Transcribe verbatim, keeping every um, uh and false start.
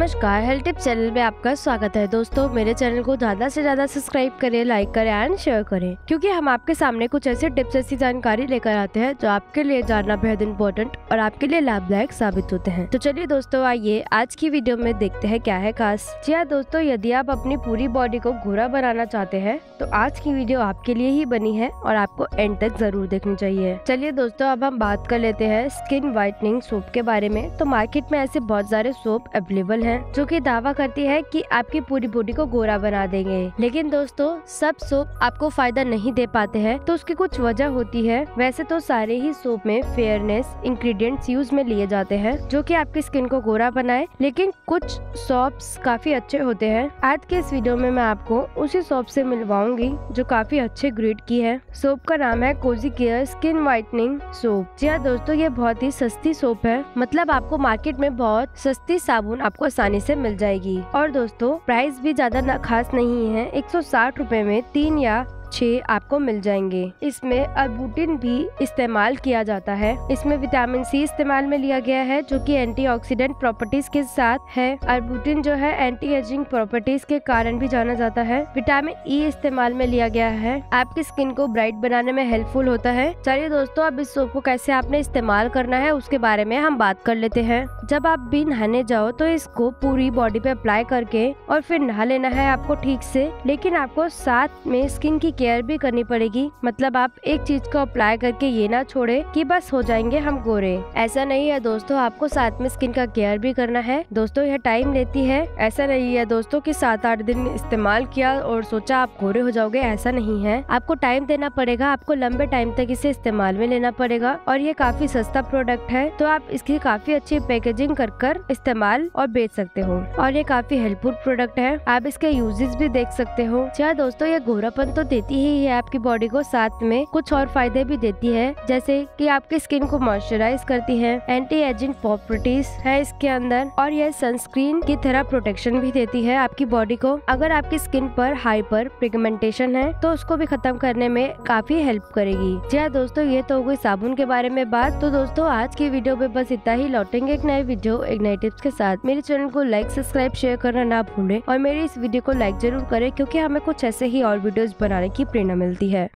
नमस्कार, health tip channel में आपका स्वागत है। दोस्तों, मेरे चैनल को ज्यादा से ज्यादा सब्सक्राइब करें, लाइक करें एंड शेयर करें, क्योंकि हम आपके सामने कुछ ऐसे टिप्स ऐसी जानकारी लेकर आते हैं जो आपके लिए जानना बेहद इम्पोर्टेंट और आपके लिए लाभदायक साबित होते हैं। तो चलिए दोस्तों, आइए आज की वीडियो में देखते हैं क्या है खास। जी हाँ दोस्तों, यदि आप अपनी पूरी बॉडी को गोरा बनाना चाहते हैं तो आज की वीडियो आपके लिए ही बनी है और आपको एंड तक जरूर देखनी चाहिए। चलिए दोस्तों, अब हम बात कर लेते हैं स्किन व्हाइटनिंग सोप के बारे में। तो मार्केट में ऐसे बहुत सारे सोप अवेलेबल हैं जो कि दावा करती है कि आपकी पूरी बॉडी को गोरा बना देंगे, लेकिन दोस्तों सब सोप आपको फायदा नहीं दे पाते हैं। तो उसकी कुछ वजह होती है। वैसे तो सारे ही सोप में फेयरनेस इंग्रेडिएंट्स यूज में लिए जाते हैं जो कि आपकी स्किन को गोरा बनाए, लेकिन कुछ सोप्स काफी अच्छे होते हैं। आज के इस वीडियो में मैं आपको उसी सोप से मिलवाऊंगी जो काफी अच्छे ग्रेड की है। सोप का नाम है cozy care skin whitening soap. जी हाँ दोस्तों, ये बहुत ही सस्ती सोप है, मतलब आपको मार्केट में बहुत सस्ती साबुन आपको आसानी से मिल जाएगी। और दोस्तों प्राइस भी ज्यादा खास नहीं है, एक सौ साठ रुपए में तीन या छह आपको मिल जाएंगे। इसमें अर्बुटिन भी इस्तेमाल किया जाता है। इसमें विटामिन सी इस्तेमाल में लिया गया है जो कि एंटीऑक्सीडेंट प्रॉपर्टीज के साथ है। अर्बुटिन जो है एंटी एजिंग प्रॉपर्टीज के कारण भी जाना जाता है। विटामिन ई इस्तेमाल में लिया गया है, आपकी स्किन को ब्राइट बनाने में हेल्पफुल होता है। चलिए दोस्तों, अब इस सोप को कैसे आपने इस्तेमाल करना है उसके बारे में हम बात कर लेते हैं। जब आप भी नहाने जाओ तो इसको पूरी बॉडी पे अप्लाई करके और फिर नहा लेना है आपको ठीक से, लेकिन आपको साथ में स्किन की केयर भी करनी पड़ेगी। मतलब आप एक चीज को अप्लाई करके ये ना छोड़े कि बस हो जाएंगे हम गोरे, ऐसा नहीं है दोस्तों। आपको साथ में स्किन का केयर भी करना है। दोस्तों यह टाइम लेती है। ऐसा नहीं है दोस्तों कि सात आठ दिन इस्तेमाल किया और सोचा आप गोरे हो जाओगे, ऐसा नहीं है। आपको टाइम देना पड़ेगा, आपको लंबे टाइम तक इसे इस्तेमाल में लेना पड़ेगा। और ये काफी सस्ता प्रोडक्ट है, तो आप इसकी काफी अच्छी पैकेजिंग कर कर इस्तेमाल और बेच सकते हो। और ये काफी हेल्पफुल प्रोडक्ट है, आप इसके यूजेस भी देख सकते हो। चाहे दोस्तों ये गोरापन तो देती ही है आपकी बॉडी को, साथ में कुछ और फायदे भी देती है, जैसे कि आपकी स्किन को मॉइस्चराइज करती है, एंटी एजिंग प्रॉपर्टीज है इसके अंदर, और यह सनस्क्रीन की तरह प्रोटेक्शन भी देती है आपकी बॉडी को। अगर आपकी स्किन पर हाइपर पिगमेंटेशन है तो उसको भी खत्म करने में काफी हेल्प करेगी। जी हाँ दोस्तों, ये तो हो गई साबुन के बारे में बात। तो दोस्तों आज की वीडियो में बस इतना ही। लौटेंगे एक नए वीडियो एक नए टिप्स के साथ। मेरे चैनल को लाइक सब्सक्राइब शेयर करना ना भूलें और मेरी इस वीडियो को लाइक जरूर करें, क्योंकि हमें कुछ ऐसे ही और वीडियोस बनाने की प्रेरणा मिलती है।